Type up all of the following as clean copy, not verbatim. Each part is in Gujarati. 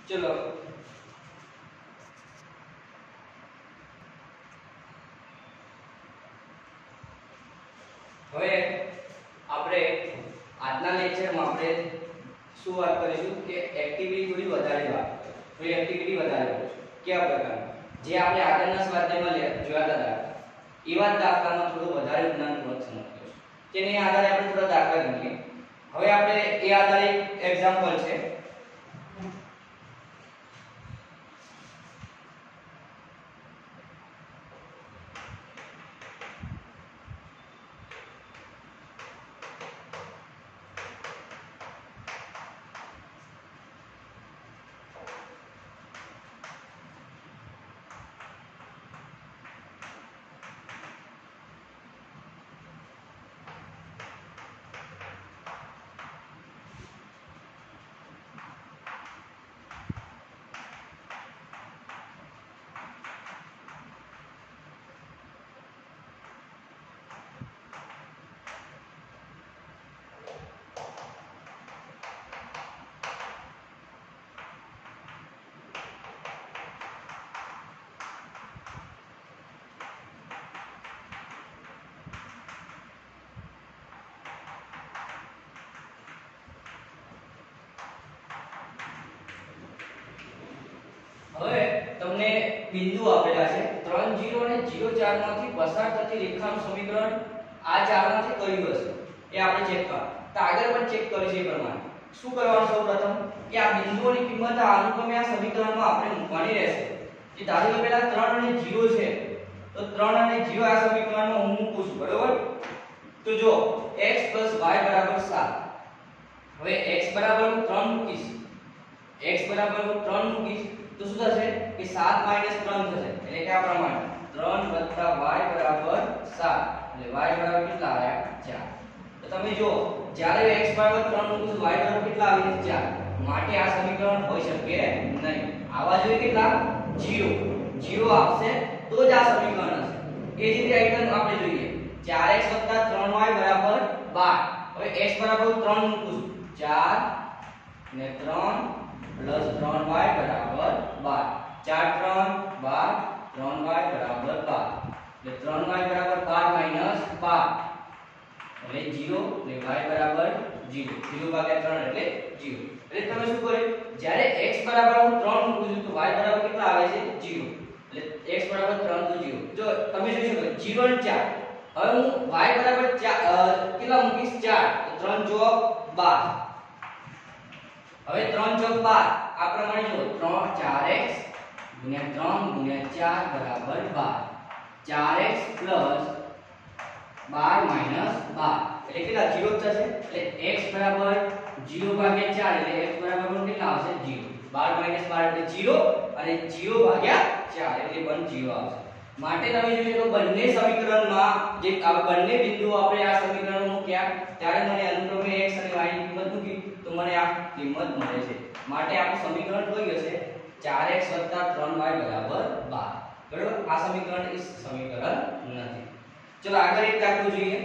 ચલો હવે આપણે આજના લેક્ચરમાં આપણે શું વાત કરીશું કે એક્ટિવિટી થોડી વધારે વાત થોડી એક્ટિવિટી વધારે કરીશું કયા પ્રકારની જે આપણે આગળના સ્વાધ્યાયમાં જોયા હતા એવા જ દાખલામાં થોડું વધારે જ્ઞાનપૂર્વક સમજીશું તેની આધારે આપણે થોડા દાખલા ગણીએ હવે આપણે એ આધારે એક એક્ઝામ્પલ છે હવે તમને બિંદુ આપેલા છે 3 0 અને 0 4 માંથી પસાર થતી રેખાનું સમીકરણ આ ચારમાંથી કયું હશે એ આપણે ચેક કરવા તો આગળ પણ ચેક કરીશું એ પ્રમાણે શું કરવાનું સૌપ્રથમ કે આ બિંદુઓની કિંમત આ અનુક્રમે આ સમીકરણમાં આપણે મૂકવાની રહેશે જે ધારો કે પહેલા 3 અને 0 છે તો 3 અને 0 આ સમીકરણમાં હું મૂકું છું બરોબર તો જો x y 7 હવે x બરાબર હું 3 મૂકીશ x બરાબર હું 3 મૂકીશ તો શું થશે કે 7 - 3 થશે એટલે કે આ પ્રમાણે 3 y બરાબર 7 એટલે y બરાબર કેટલા આવ્યા 4 તો તમે જો જ્યારે x બરાબર 3 મૂકું y બરાબર કેટલા આવે છે 4 માટે આ સમીકરણ હોઈ શકે નહીં આવા જોઈએ કેટલા 0 આવશે તો જ આ સમીકરણ હશે એ જ રીતે આઈટમ આપણે જોઈએ 4x 3y બરાબર 12 હવે x બરાબર 3 મૂકું 4 ને 3 प्लस 3y बराबर 12 4 3 12 3y बराबर 12 એટલે 3y बराबर 12 માઈનસ 12 એટલે 0 ને y બરાબર 0 0 ભાગ્યા 3 એટલે 0 એટલે તમે શું કર્યું જ્યારે x બરાબર હું 3 મૂકું છું તો y બરાબર કેટલા આવે છે 0 એટલે x બરાબર 3 તો 0 જો તમે જોઈ શકો 0 અને 4 હવે હું y બરાબર 4 કેટલા મૂકીશ 4 તો 3 ચોક 12 હવે 3 ચોક 12 આ પ્રમાણે જો 4x * 3 * 4 બરાબર 12 4x + 12 - 12 એટલે કેટલા 0 થશે એટલે x બરાબર 0 ભાગ્યા 4 એટલે x બરાબર કેટલા આવશે 0 12 - 12 એટલે 0 અને 0 ભાગ્યા 4 એટલે પણ 0 આવશે માટે તમે જોજો તો બંને સમીકરણમાં જે આ બંને બિંદુઓ આપણે આ સમીકરણમાં મૂક્યા ત્યારે મને અનુક્રમે x અને y ની કિંમત મૂકી તો મને આ કિંમત મળે છે માટે આપણું સમીકરણ કયું હશે 4x + 3y બરાબર 12 બરાબર આ સમીકરણ એ સમીકરણ નથી ચલો આગળ એક દાખલો જોઈએ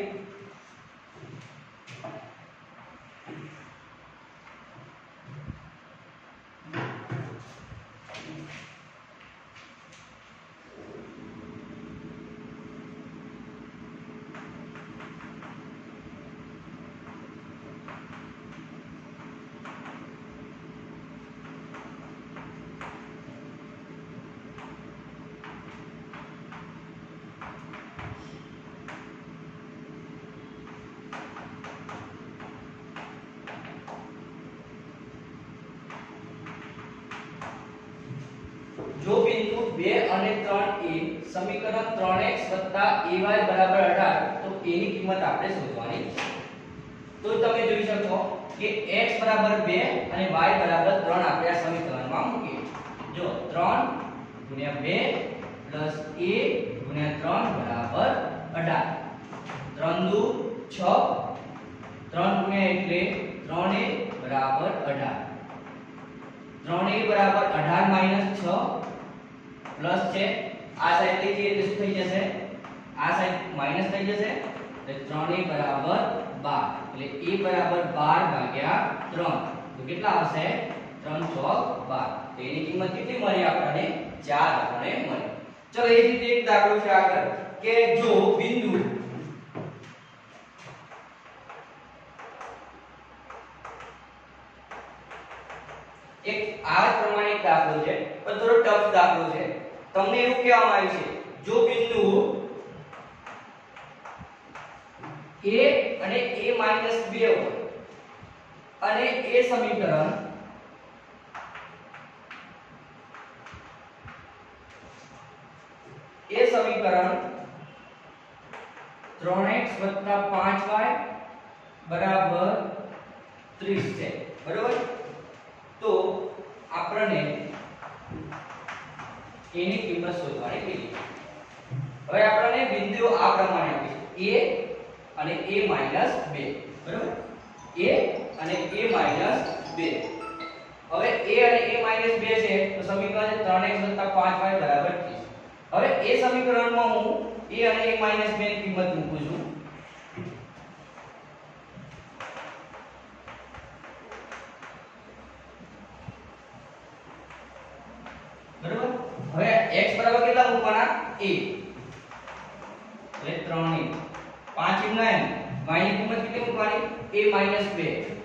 જો બિંદુ 2 અને 3 એ સમીકરણ 3x ay બરાબર 18 તો એની કિંમત આપણે શોધવાની છે તો તમે જોઈ શકો કે x બરાબર 2 અને y બરાબર 3 આપણે આ સમીકરણમાં મૂકીએ જો 3 * 2 + a * 3 બરાબર 18 3 દુ 6 3 * એટલે 3a બરાબર 18 3a બરાબર 18 - 6 પ્લસ છે આ સાઈડ લઈ જઈએ તો શું થઈ જશે આ સાઈડ માઈનસ થઈ જશે એટલે 3a બરાબર 12 એટલે a બરાબર 12 ભાગ્યા 3 તો કેટલા આવશે 3 3 ચોક 12 એની કિંમત કેટલી મળી આપણને 4 આપણને મળી. ચલો એ રીતે એક દાખલો છે આગળ કે જો બિંદુ એક આ પ્રમાણે એક દાખલો છે પણ થોડો ટફ દાખલો છે. તમને એવું કહેવામાં આવ્યું છે જો બિંદુ a અને a - 2 હોય અને એ સમીકરણ એ સમીકરણ 3x + 5y બરાબર 30 છે બરોબર. તો આપણને એની કિંમત શોધવાની કીધી. હવે આપણને બિંદુઓ આ પ્રમાણે આપી છે a અને a - 2 બરોબર. a અને a - 2 હવે a અને a - 2 છે તો સમીકરણ છે 3x + 5y બરાબર 30. હવે એ સમીકરણમાં હું a અને a - 2 ની કિંમત મૂકું છું. બરોબર. હવે x બરાબર કેટલા મૂકવાના a એટલે 3 5 * 9 y ની કિંમત કેટલી મૂકવાની a - 2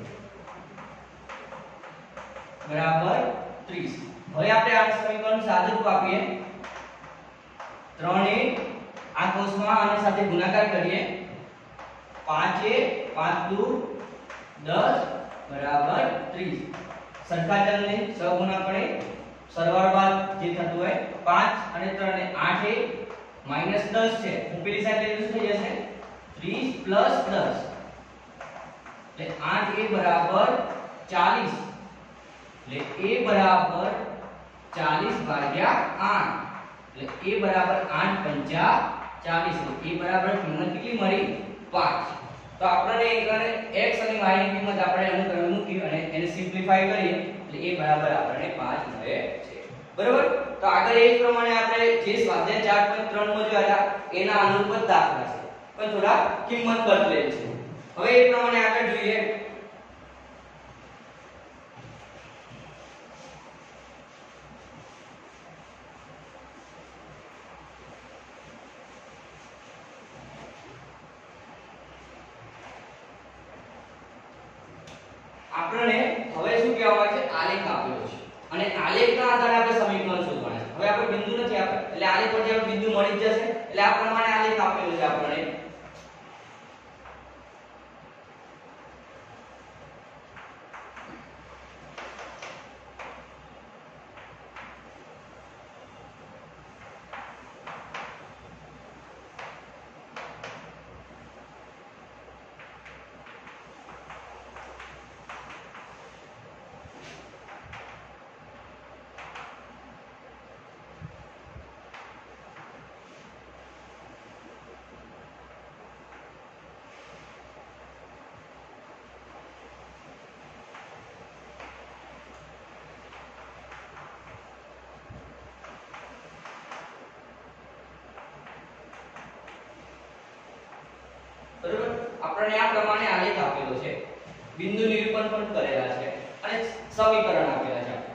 બરાબર 30. હવે આપણે આ સમીકરણ સાદુરૂપ આપીએ 3 આ કૌંસમાં આની સાથે ગુણાકાર કરીએ 5 5 દુ 10 બરાબર 30. સરખા ચલને સહગુણાંકણે સરવાળો બાદ જે થતું હોય 5 અને 3 ને 8 -10 છે ઉપરની સાઈડ એટલે શું થઈ જશે 30 + 10 એટલે 8 બરાબર 40 એટલે a બરાબર 40 ભાગ્યા 8 એટલે a બરાબર 8 પંચા 40 એટલે a બરાબર કિંમત કેટલી મળી 5. તો આપણને x અને y ની કિંમત આપણે અનુક્રમે મૂકી અને એને સિમ્પ્લિફાય કરીએ એટલે a બરાબર આપણને 5 મળે છે બરોબર. તો આગળ એ જ પ્રમાણે આપણે જે સ્વાધ્યાય 4.3 માં જોયા હતા એના અનુરૂપ જ દાખલા છે પણ થોડા કિંમત બદલેલ છે. હવે એ પ્રમાણે આગળ જોઈએ આપણને હવે શું કહેવામાં આવે છે આલેખ આપેલો છે અને આલેખના આધારે આપણે સમીકરણ શોધવાના છે. હવે આપણે બિંદુ નથી આપ્યા એટલે આલેખ પરથી આપણે બિંદુ મળી જ જશે એટલે આ પ્રમાણે આલેખ આપેલો છે આપણને. બરોબર. આપણને આ પ્રમાણે આલેખ આપેલો છે બિંદુ નિરૂપણ પણ કરેલા છે અને સમીકરણ આપેલા છે.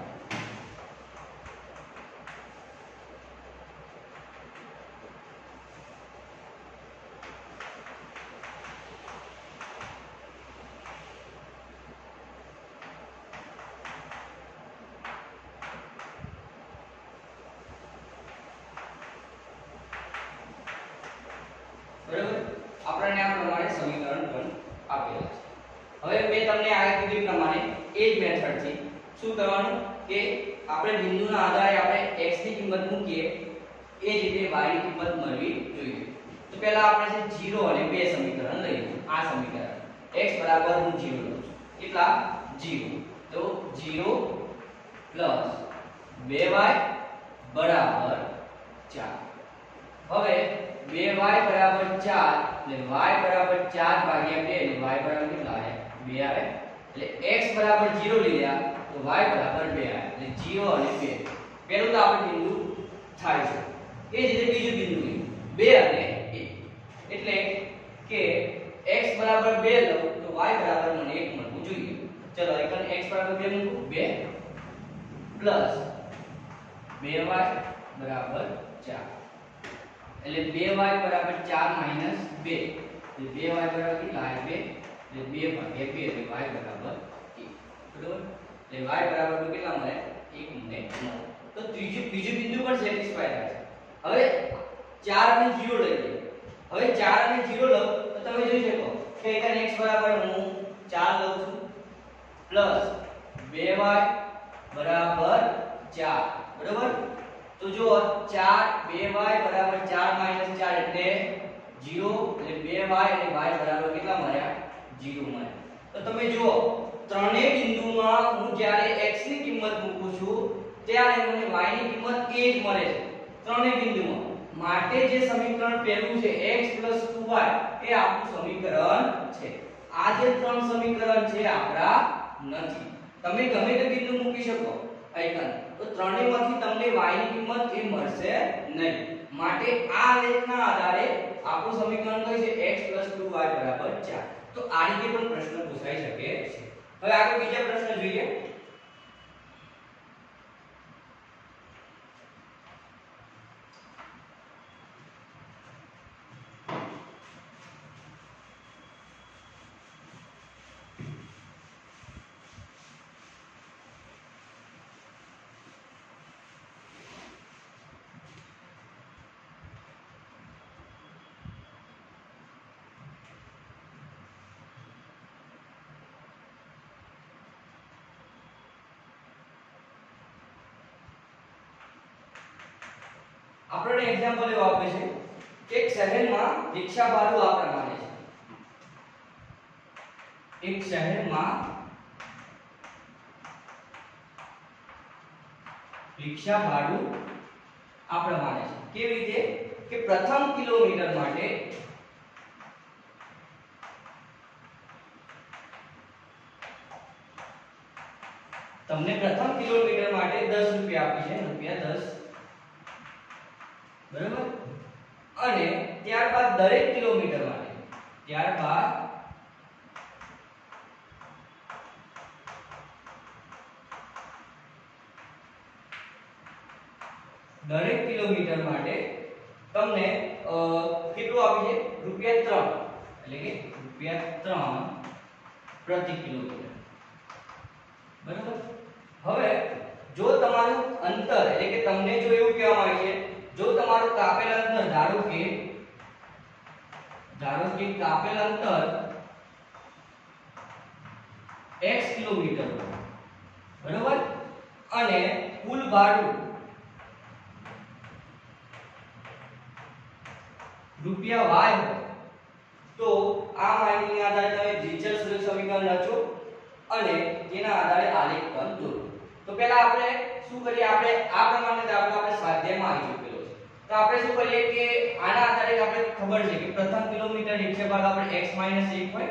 બરોબર. આપણને આ પ્રમાણે સમીકરણ પણ આપેલા છે. હવે મેં તમને આ કીધું પ્રમાણે એ જ મેથડથી શું કરવાનું કે આપણે બિંદુના આધારે આપણે x ની કિંમત મૂકીએ એ જ રીતે y ની કિંમત મળવી જોઈએ. તો પહેલા આપણે છે 0 અને 2 સમીકરણ લઈએ. આ સમીકરણ x બરાબર હું 0 લઉં છું કેટલા 0 તો 0 + 2y બરાબર 4. હવે 2y બરાબર 4 એટલે y બરાબર 4 ભાગ્યા 2 એટલે y બરાબર કેટલા આવે 2 આવે એટલે x બરાબર 0 લીધા તો y બરાબર 2 આવે એટલે 0 અને 2 પહેલું તો આપણે બિંદુ થાય છે. એ જ રીતે બીજું બિંદુ લઈએ 2 અને 1 એટલે કે x બરાબર 2 લઉં તો y બરાબર મને 1 મળવું જોઈએ. ચલો એકન x બરાબર 2 મૂકું 2 પ્લસ 2y બરાબર 4 એટલે 2y બરાબર 4 માઈનસ 2 એટલે 2y બરાબર કેટલા 2 એટલે 2 ભાગ્યા 2 એટલે y બરાબર 1 બરાબર એટલે y બરાબર કેટલા મળે 1 મને મળે તો બીજું બિંદુ પણ સેટિસ્ફાય થાય છે હવે 4 અને 0 લઈ લઈએ હવે 4 અને 0 લો તો તમે જોઈ શકો કે એકન x બરાબર હું 4 લઉં છું પ્લસ 2y બરાબર 4 બરાબર તો જો 4 2y બરાબર 4 માઈનસ 4 એટલે 0 એટલે 2y અને y બરાબર કેટલા મળ્યા 0 મળ્યા તો તમે જુઓ ત્રણેય બિંદુમાં હું જ્યારે x ની કિંમત મૂકું છું ત્યારે મને y ની કિંમત એ જ મળે છે ત્રણેય બિંદુમાં માટે જે સમીકરણ પહેલું છે x 2y એ આપણું સમીકરણ છે આ જે ત્રણ સમીકરણ છે આપણા નથી તમે ગમે તે બિંદુ મૂકી શકો આઈકન તો ત્રણેયમાંથી તમને y ની કિંમત એ મળશે નહીં માટે આ લેખના આધારે આપણું સમીકરણ કયું છે x 2y 4 તો આ રીતે પણ પ્રશ્ન પૂછાઈ શકે છે હવે આગળ બીજા પ્રશ્ન જોઈએ આપણને એક્ઝામ્પલ એવું આપે છે કે એક શહેરમાં રિક્ષા ભાડું આ પ્રમાણે છે એક શહેરમાં રિક્ષા ભાડું આ પ્રમાણે છે કેવી રીતે કે પ્રથમ કિલોમીટર માટે તમને પ્રથમ કિલોમીટર માટે 10 રૂપિયા આપી છે રૂપિયા 10 બરાબર અને ત્યારબાદ દરેક કિલોમીટર માટે તમને કેટલું આપી છે રૂપિયા 3 એટલે કે રૂપિયા 3 પ્રતિ કિલોમીટર બરાબર હવે જો તમારું અંતર એટલે કે તમને જો એવું કહેવામાં આવે છે જો તમારું કાપેલ અંતર ધારો કે કાપેલ અંતર x કિલોમીટર બરાબર અને કુલ ભાડું રૂપિયા y હોય તો આ માહિતીના આધારે તમે દ્વિચલ સમીકરણ રચો અને તેના આધારે આલેખ પણ દોરો તો પહેલા આપણે શું કરીએ આપણે આ પ્રમાણે દાખલો આપણે સ્વાધ્યાયમાં આવી ચૂકેલો છે તો આપણે શું કરીએ કે આના આધારે આપણે ખબર છે કે પ્રથમ કિલોમીટર રિક્ષા ભાગ આપણે x 1 હોય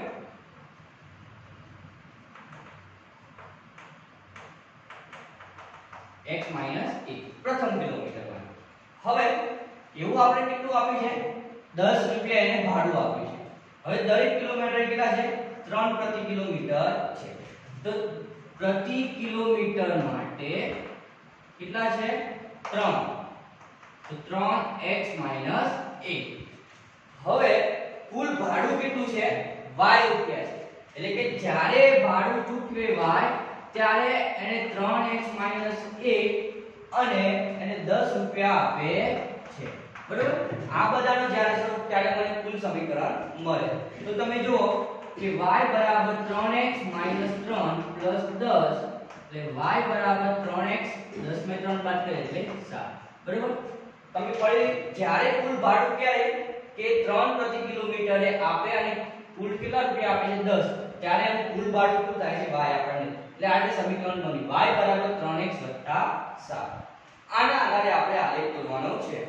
x 1 પ્રથમ કિલોમીટર માટે હવે એવું આપણે કેટલું આપ્યું છે 10 રૂપિયા એને ભાડું આપ્યું છે હવે દરેક કિલોમીટર કેટલા છે 3 પ્રતિ કિલોમીટર છે તો પ્રતિ કિલોમીટર માટે કેટલા છે 3 તો 3x 1 હવે કુલ ભાડું કેટલું છે y રૂપિયા છે એટલે કે જ્યારે ભાડું ચૂકવે y ત્યારે એને 3x 1 અને એને 10 રૂપિયા આપે છે બરોબર આ બધાનો જ્યારે સ્વરૂપ ત્યારે મને કુલ સમીકરણ મળે તો તમે જુઓ કે y બરાબર 3x 3 10 એટલે y બરાબર 3x 10 में 3 બાદ કરીએ એટલે 7 બરાબર તમે ફરી જ્યારે કુલ ભાડું ક્યારે કે 3 પ્રતિ કિલોમીટરે આપે અને કુલ કેટલા રૂપિયા આપે છે 10 ત્યારે એનું કુલ ભાડું કેટલું થાય છે y આપણને એટલે આ જે સમીકરણ બન્યું y બરાબર 3x 7 આના આધારે આપણે આલેખ દોરવાનો છે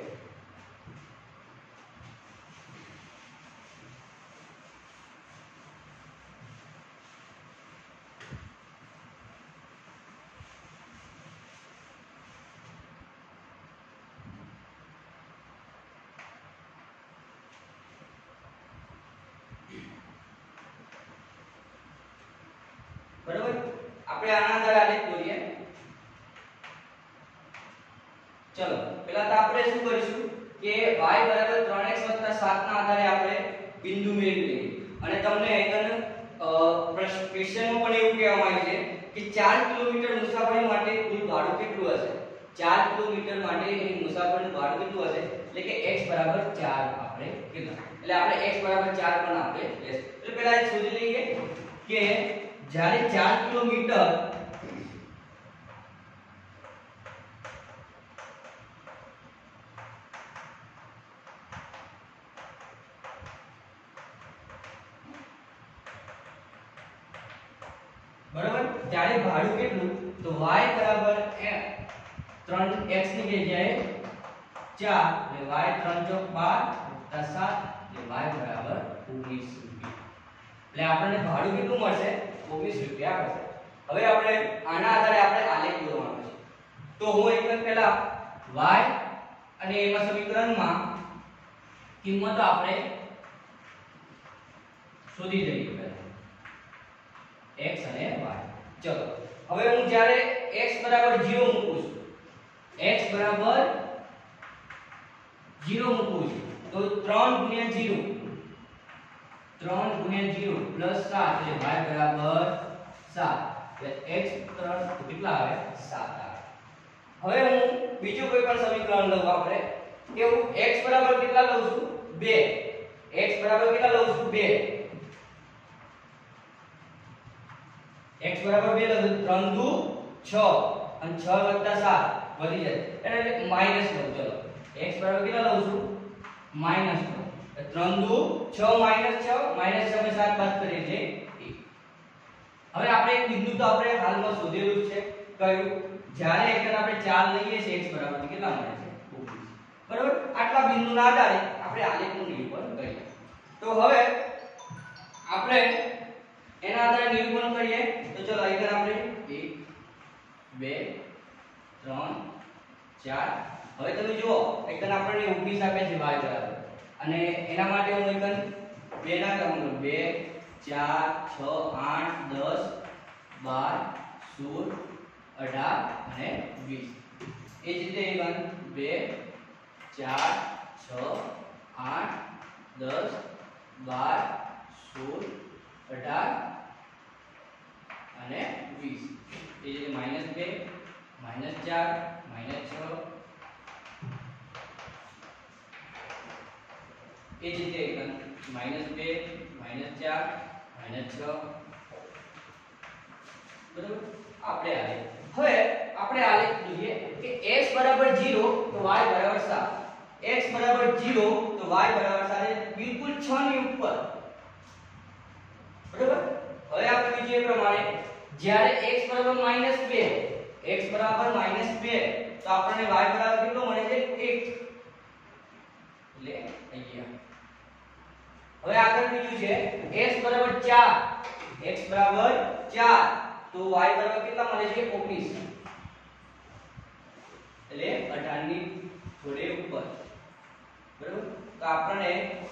બરાબર આપણે આના આધારે આલેખ દોરીએ ચલો પહેલા તો આપણે શું કરીશું કે y બરાબર 3x 7 ના આધારે આપણે બિંદુ મેળવી લઈએ અને તમને એકન ક્વેશ્ચનમાં પણ એવું કહેવામાં આવ્યું છે કે 4 કિલોમીટર મુસાફરી માટે કુલ ભાડું કેટલું હશે 4 કિલોમીટર માટે એની મુસાફરીનું ભાડું કેટલું હશે એટલે કે x બરાબર 4 આપણે કીધું એટલે આપણે x બરાબર 4 પણ આપણે લેશું એટલે પહેલા એ શોધી લઈએ કે જ્યારે 4 કિલોમીટર બરાબર ત્યારે ભાડું કેટલું તો y બરાબર 3x ની જગ્યાએ 4 એટલે y 3 ચોક 12 + 7 એટલે y બરાબર 19 રૂપિયા એટલે આપણને ભાડું કેટલું મળશે 19 રૂપિયા મળશે હવે આપણે આના આધારે આપણે આલેખ દોરવાનો છે તો હું એકદમ પહેલા y અને એમાં સમીકરણમાં કિંમતો આપણે શોધી લઈએ પહેલા x અને y ચલો હવે હું જ્યારે x બરાબર 0 મૂકું છું x બરાબર 0 મૂકું છું તો 3 ગુણ્યા 0 + 7 એટલે y બરાબર 7 એટલે x 3 કેટલા આવે 7 આવે હવે હું બીજું કોઈ પણ સમીકરણ લઉં આપણે કે હું x બરાબર કેટલા લઉં છું 2 x બરાબર કેટલા લઉં છું 2 x બરાબર 2 લઉં 3 દુ 6 અને 6 + 7 વધી જાય એટલે માઈનસ લઉં ચલો x બરાબર કેટલા લઉં છું માઈનસ 3 દુ 6 - 6 - 6 મે 7 બાદ કરીએ એટલે 1 હવે આપણે એક બિંદુ તો આપણે હાલમાં શોધેલું છે કયું જ્યારે એકન આપણે 4 લઈએ છીએ x બરાબર કેટલા મળે છે 19 બરાબર આટલા બિંદુના આધારે આપણે આલેખનું નિરૂપણ કરીએ તો હવે આપણે એના આધારે નિરૂપણ કરીએ તો ચલો એકન આપણે 1 2 3 4 હવે તમે જુઓ એકન આપણને 19 આપે છે y બરાબર અને એના માટે હું એકન 2 ના ક્રમાંક 2 4 6 8 10 12 16 18 અને 20 એ જ રીતે એકન 2 4 6 8 10 12 16 18 અને 20 એ જ રીતે -2 -4 -6 એ જ રીતે એકન -2 -4 -6 બરાબર આપણે આલેખ હવે આપણે આલેખ જોઈએ કે x બરાબર 0 તો y બરાબર 7 x બરાબર 0 તો y બરાબર 7 બિલકુલ 6 ની ઉપર બરાબર હવે આપણે બીજું એ પ્રમાણે જ્યારે x બરાબર -2 x બરાબર -2 તો આપણને y બરાબર કેટલો મળે છે 1 એટલે અહીંયા હવે આગળ બીજું છે x બરાબર 4 x બરાબર 4 તો y બરાબર કેટલા મળે છે 19 એટલે 18 ની થોડે ઉપર બરાબર તો આપણને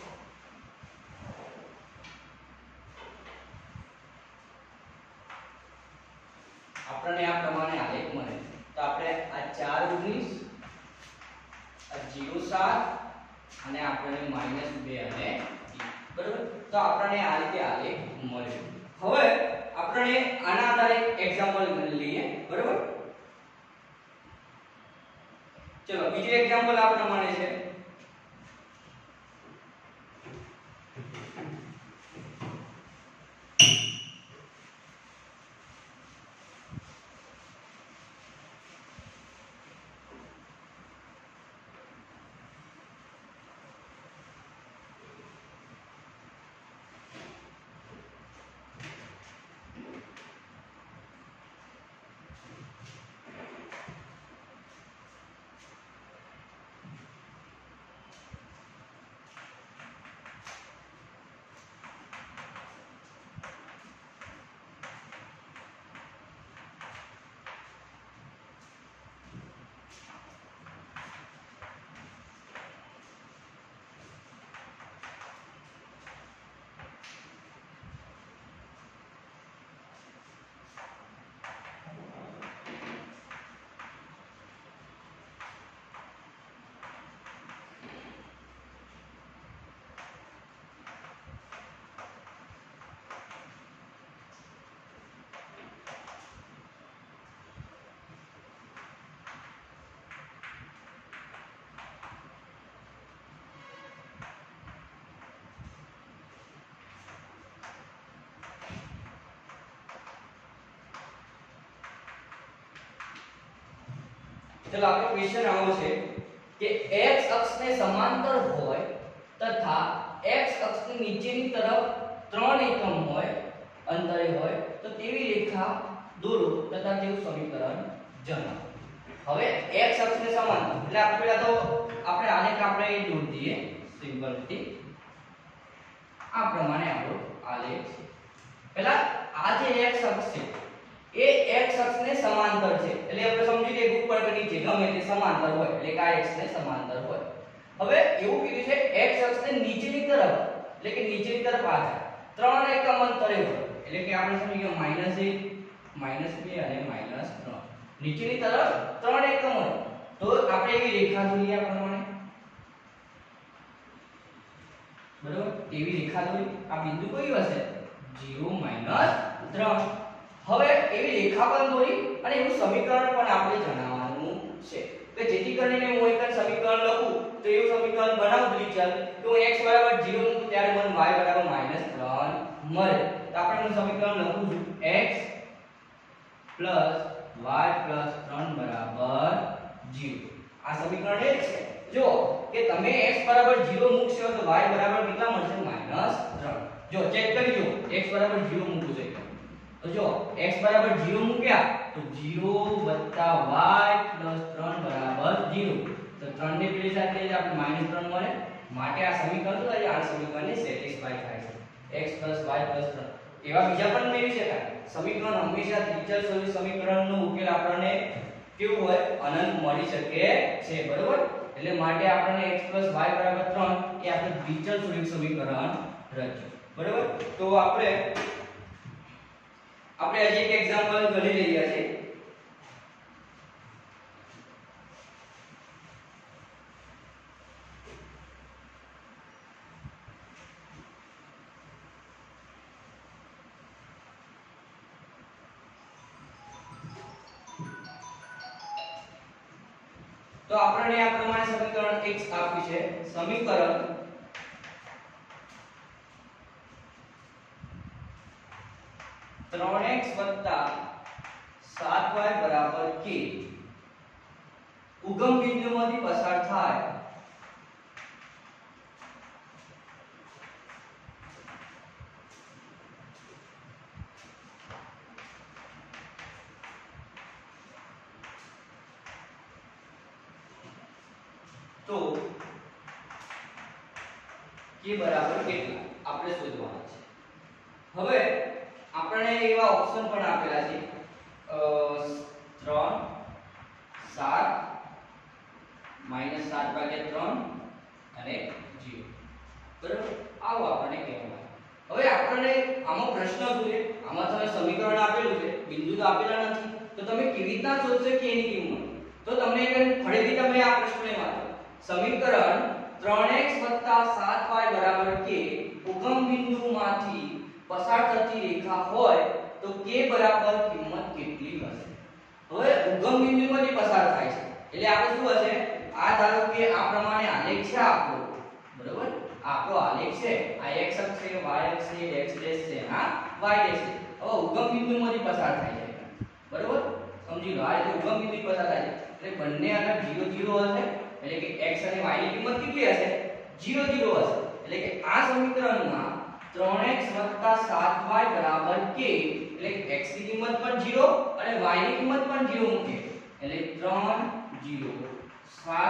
આ પ્રમાણે આલેખ મળે તો આપણે આ 4 19 આ 0 7 અને આપણને -2 અને 1 બરાબર તો આપણને આ રીતે આલેખ મળે હવે આપણે આના આધારે એક્ઝામ્પલ લઈએ બરાબર ચલો બીજું એક્ઝામ્પલ આ પ્રમાણે છે चलो आपका क्वेश्चन આવો છે કે x અક્ષને સમાંતર હોય તથા x અક્ષની નીચેની તરફ 3 એકમ હોય અંતરે હોય તો તેવી રેખા દોરો તથા તેવું સમીકરણ જણાવો। હવે x અક્ષને સમાંતર એટલે આપણે પહેલા તો આપણે આને આપણે દોરી દઈએ સિમ્પલથી। આ પ્રમાણે આપણો આલેખ છે। પહેલા આ જે x અક્ષ છે એ x અક્ષને સમાંતર છે એટલે આપણે સમજી લઈએ ઉપર કે નીચે ગમે તે સમાંતર હોય એટલે કે આ x ને સમાંતર હોય। હવે એવું કીધું છે x અક્ષને નીચેની તરફ એટલે કે નીચેની તરફ આ છે 3 એકમ અંતરે હોય એટલે કે આપણે સમજીએ -1 -2 અને -3 નીચેની તરફ 3 એકમ હોય તો આપણે એવી રેખા દોરીએ આ પ્રમાણે બરોબર। એવી રેખા દોરી આ બિંદુ કયું હશે 0 -3। હવે એવી રેખા પણ દોરી અને એવું સમીકરણ પણ આપણે જણાવવાનું છે કે જેથી કરીને હું એક સમીકરણ લખું તો એવું સમીકરણ બનાવું દ્વિચલ તો હું x 0 મૂકું ત્યારે મને y -3 મળે। તો આપણે હું સમીકરણ લખું છું x + y + 3 0। આ સમીકરણ એ છે જો કે તમે x 0 મૂકશો તો y કેટલા મળશે -3। જો ચેક કરી જો x 0 મૂકું છે तो जो x बराबर 0 મૂક્યા તો 0 + y + 3 = 0 તો 3 ની પેલી સાથે આપણે -3 મળે માટે આ સમીકરણ તો આ સમીકરણને સેટિસ્ફાય થાય છે x + y + 3 એવા બીજા પણ મેળવી શકાય। સમીકરણ હંમેશા દ્વિચલ સમીકરણનો ઉકેલ આપણને કેવું હોય અનંત મળી શકે છે બરોબર। એટલે માટે આપણને x + y = 3 એ આપણે દ્વિચલ સમીકરણ રચ્યું બરોબર। તો આપણે હજી એક એક્ઝામ્પલ ગણી રહ્યા છે। તો આપણને આ પ્રમાણે સમીકરણ x આપ્યું છે સમીકરણ 3x + 7y = k ઉગમ બિંદુમાંથી પસાર થાય તો k બરાબર કેટલા આપણે શોધવાનું છે। હવે આપણને એવા ઓપ્શન પણ આપેલા છે 3 7 -7/3 અને 0 બરાબર આવો આપણને કહેવામાં આવે। હવે આપણને આમાં પ્રશ્ન શું છે આમાં તમે સમીકરણ આપેલું છે બિંદુ તો આપેલા નથી તો તમે કેવી રીતના શોધશો કે એની કિંમત તો તમને ફરીથી તમે આ પ્રશ્નને વાંચો સમીકરણ 3x + 7y = k ઉગમ બિંદુમાંથી પસાર થતી રેખા હોય તો k બરાબર કિંમત કેટલી હશે। હવે ઉગમ બિંદુમાંથી પસાર થાય છે એટલે આપણે શું હશે આ ધારો કે આ પ્રમાણે આલેખ છે આપણો બરોબર આપણો આલેખ છે આ x અક્ષ છે y અક્ષ છે x ડેશ છે આ y ડેશ છે। હવે ઉગમ બિંદુમાંથી પસાર થાય છે બરોબર સમજી લો આ રીતે ઉગમ બિંદુથી પસાર થાય છે એટલે બંને આગળ 0 0 હશે એટલે કે x અને y ની કિંમત કેટલી હશે 0 0 હશે એટલે કે આ સમીકરણમાં 3x + 7y = k એટલે x ની કિંમત પણ 0 અને y ની કિંમત પણ 0 મૂકે એટલે 3 0 7y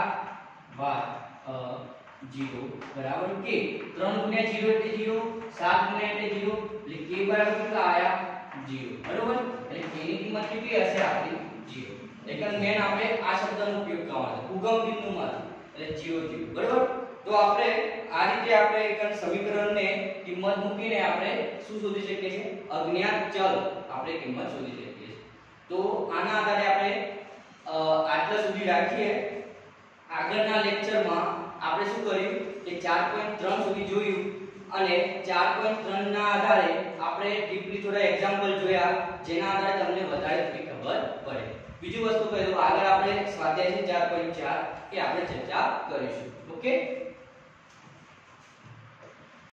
0 બરાબર k 3 * 0 એટલે 0 7 * એટલે 0 એટલે k બરાબર કેટલા આયા 0 બરોબર એટલે k ની કિંમત કેટલી હશે આપણી 0 એટલે મેન આપણે આ શબ્દનો ઉપયોગ કરવાનો છે ઉગમ બિંદુમાં એટલે 0 0 બરોબર। તો આપણે આ રીતે આપણે એક સમીકરણને કિંમત મૂકીને આપણે શું શોધી શકીએ છીએ અજ્ઞાત ચલ આપણે કિંમત શોધી શકીએ છીએ। તો આના આધારે આપણે આટલા સુધી રાખીએ। આગળના લેક્ચરમાં આપણે શું કર્યું કે 4.3 સુધી જોયું અને 4.3 ના આધારે આપણે ડીપલી થોડા એક્ઝામ્પલ જોયા જેના આધારે તમને વધારે થોડી ખબર પડે। બીજી વસ્તુ કહી દઉં આગળ આપણે સ્વાધ્યાય છે 4.4 કે આપણે ચર્ચા કરીશું। ઓકે।